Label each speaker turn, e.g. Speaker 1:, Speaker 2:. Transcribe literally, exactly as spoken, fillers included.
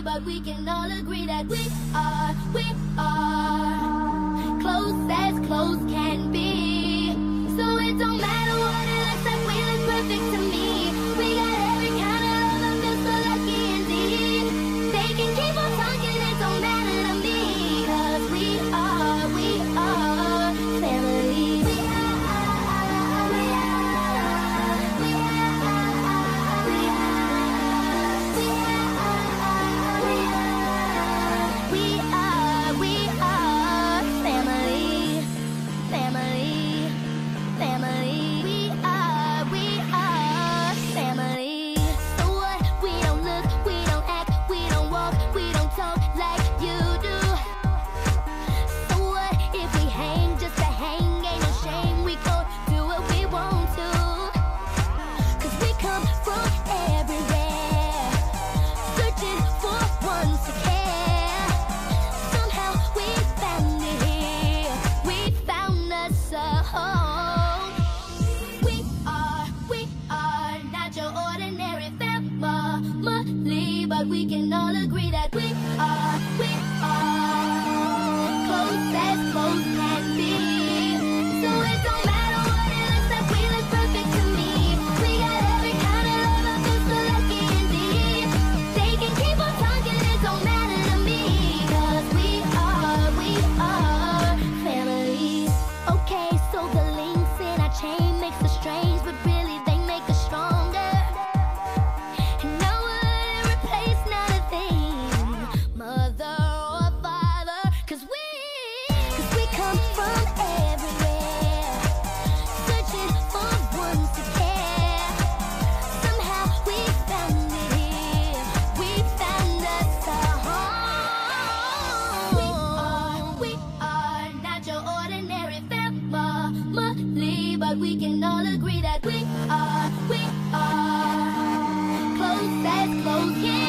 Speaker 1: family, but we can all agree that we are, we are close as close can be. So it don't matter what it looks like, we look perfect to me. We got every kind of love, I feel so lucky indeed. They can keep on talking, it don't matter to me. Cause we are, we are family. We are, we are, we are, we are, we are, we are, we are, we are family, family, family. We are, we are family. So what? We don't look, we don't act, we don't walk, we don't talk like you do. So what if we hang just to hang? Ain't no shame, we go do what we want to. Cause we come from everywhere, searching for one to care. Somehow we found it here, we found us a home. We are, we are not your ordinary family, but we can all agree that we are, we are close as close can be. So it don't matter what it looks like, we look perfect to me. We got every kind of love, I feel so lucky indeed. They can keep on talking, it don't matter to me. Cause we are, we are family. Okay, so the links in our chain makes us strange, but really they make us stronger. And no one replace not a thing, mother or father. Cause we, cause we come from everywhere, searching for one to care. Somehow we found it here, we found us a home. We are, we are not your ordinary family, but we can all agree that we are, we are close as close can